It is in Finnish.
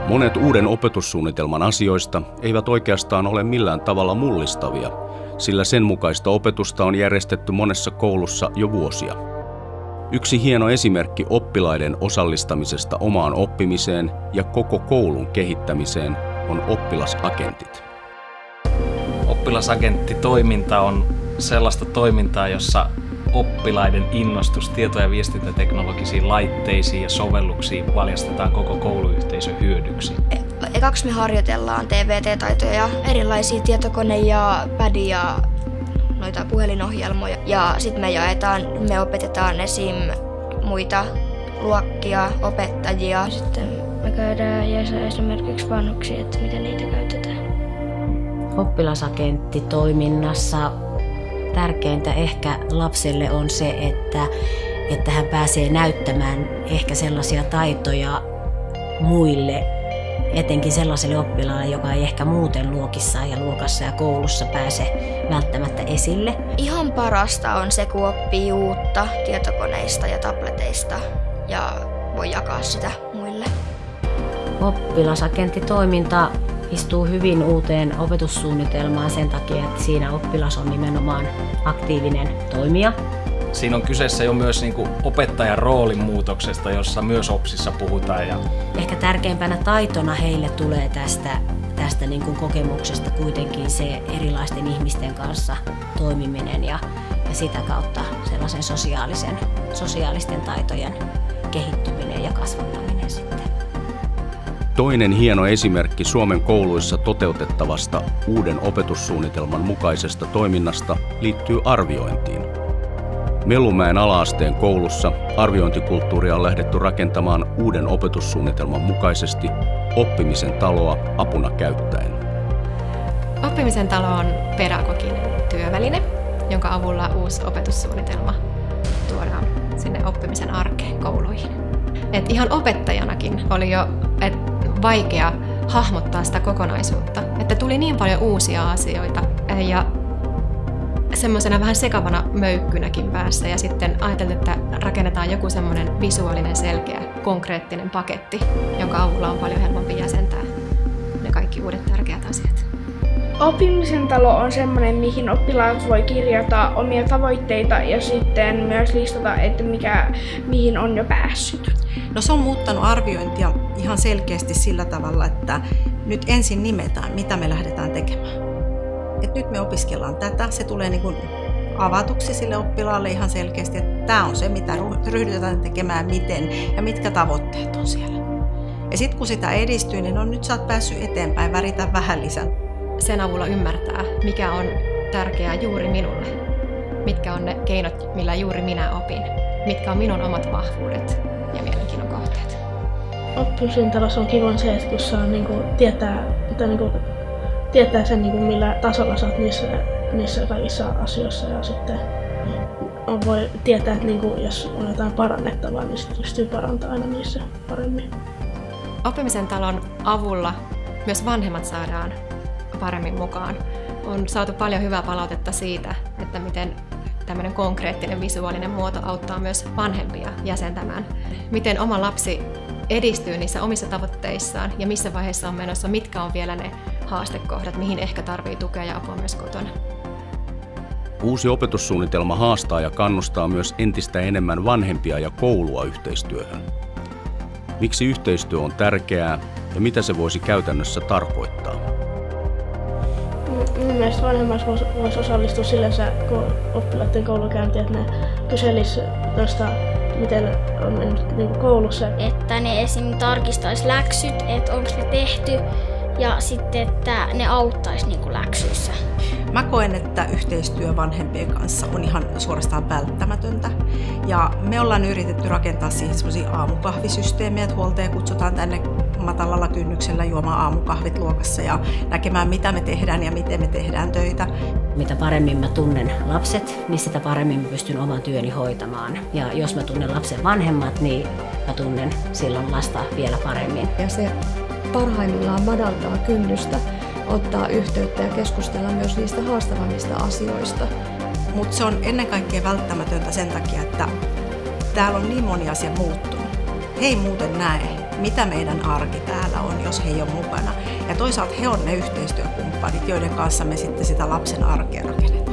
Monet uuden opetussuunnitelman asioista eivät oikeastaan ole millään tavalla mullistavia, sillä sen mukaista opetusta on järjestetty monessa koulussa jo vuosia. Yksi hieno esimerkki oppilaiden osallistamisesta omaan oppimiseen ja koko koulun kehittämiseen on oppilasagentit. Oppilasagenttitoiminta on sellaista toimintaa, jossa oppilaiden innostus tieto- ja viestintäteknologisiin laitteisiin ja sovelluksiin valjastetaan koko kouluyhteisön hyödyksi. Ekaksi me harjoitellaan TVT-taitoja ja erilaisia tietokone- ja pad- ja noita puhelinohjelmoja. Ja sitten me opetetaan esim. Muita luokkia, opettajia. Sitten me käydään esimerkiksi vanhuksia, että miten niitä käytetään. Oppilasagenttitoiminnassa tärkeintä ehkä lapselle on se, että hän pääsee näyttämään ehkä sellaisia taitoja muille, etenkin sellaiselle oppilaalle, joka ei ehkä muuten luokassa ja koulussa pääse välttämättä esille. Ihan parasta on se, kun oppii uutta tietokoneista ja tableteista ja voi jakaa sitä muille. Oppilasagenttitoiminta istuu hyvin uuteen opetussuunnitelmaan sen takia, että siinä oppilas on nimenomaan aktiivinen toimija. Siinä on kyseessä jo myös opettajan roolin muutoksesta, jossa myös OPSissa puhutaan. Ehkä tärkeimpänä taitona heille tulee tästä kokemuksesta kuitenkin se erilaisten ihmisten kanssa toimiminen ja sitä kautta sellaisen sosiaalisten taitojen kehittyminen ja kasvattaminen sitten. Toinen hieno esimerkki Suomen kouluissa toteutettavasta uuden opetussuunnitelman mukaisesta toiminnasta liittyy arviointiin. Mellunmäen ala-asteen koulussa arviointikulttuuria on lähdetty rakentamaan uuden opetussuunnitelman mukaisesti oppimisen taloa apuna käyttäen. Oppimisen talo on pedagoginen työväline, jonka avulla uusi opetussuunnitelma tuodaan sinne oppimisen arkeen kouluihin. Et ihan opettajanakin oli jo vaikea hahmottaa sitä kokonaisuutta, että tuli niin paljon uusia asioita ja semmoisena vähän sekavana möykkynäkin päässä ja sitten ajateltiin, että rakennetaan joku semmoinen visuaalinen, selkeä, konkreettinen paketti, jonka avulla on paljon helpompi jäsentää ne kaikki uudet tärkeät asiat. Oppimisen talo on semmoinen, mihin oppilaat voi kirjata omia tavoitteita ja sitten myös listata, että mihin on jo päässyt. No se on muuttanut arviointia ihan selkeästi sillä tavalla, että nyt ensin nimetään, mitä me lähdetään tekemään. Et nyt me opiskellaan tätä, se tulee avatuksi sille oppilaalle ihan selkeästi, että tämä on se, mitä ryhdytään tekemään, miten ja mitkä tavoitteet on siellä. Ja sitten kun sitä edistyy, niin nyt sä oot päässyt eteenpäin, väritä vähän lisää. Sen avulla ymmärtää, mikä on tärkeää juuri minulle, mitkä on ne keinot, millä juuri minä opin, mitkä on minun omat vahvuudet ja mielenkiinnon kohteet. Oppimisen talossa on kiva se, että kun saa tietää sen, millä tasolla sä oot niissä kaikissa asioissa ja sitten voi tietää, että jos on jotain parannettavaa, niin sitten pystyy parantamaan aina niissä paremmin. Oppimisen talon avulla myös vanhemmat saadaan paremmin mukaan. On saatu paljon hyvää palautetta siitä, että miten tämmöinen konkreettinen visuaalinen muoto auttaa myös vanhempia jäsentämään. Miten oma lapsi edistyy niissä omissa tavoitteissaan ja missä vaiheessa on menossa, mitkä on vielä ne haastekohdat, mihin ehkä tarvitsee tukea ja apua myös kotona. Uusi opetussuunnitelma haastaa ja kannustaa myös entistä enemmän vanhempia ja koulua yhteistyöhön. Miksi yhteistyö on tärkeää ja mitä se voisi käytännössä tarkoittaa? Minun mielestä vanhemmat voisi osallistua sillänsä oppilaiden koulukäyntiin, että ne kyselisivät tuosta, miten on mennyt koulussa. Että ne esim. Tarkistaisi läksyt, että onko ne tehty ja sitten, että ne auttaisi läksyissä. Mä koen, että yhteistyö vanhempien kanssa on ihan suorastaan välttämätöntä. Ja me ollaan yritetty rakentaa siihen sellaisia aamukahvisysteemejä, että huoltaja kutsutaan tänne matalalla kynnyksellä juomaan aamukahvit luokassa ja näkemään, mitä me tehdään ja miten me tehdään töitä. Mitä paremmin mä tunnen lapset, niin sitä paremmin mä pystyn oman työni hoitamaan. Ja jos mä tunnen lapsen vanhemmat, niin mä tunnen silloin lasta vielä paremmin. Ja se parhaimmillaan madaltaa kynnystä ottaa yhteyttä ja keskustella myös niistä haastavammista asioista. Mutta se on ennen kaikkea välttämätöntä sen takia, että täällä on niin moni asia muuttunut. He ei muuten näe mitä meidän arki täällä on, jos he ei ole mukana. Ja toisaalta he on ne yhteistyökumppanit, joiden kanssa me sitten sitä lapsen arkea rakennetaan.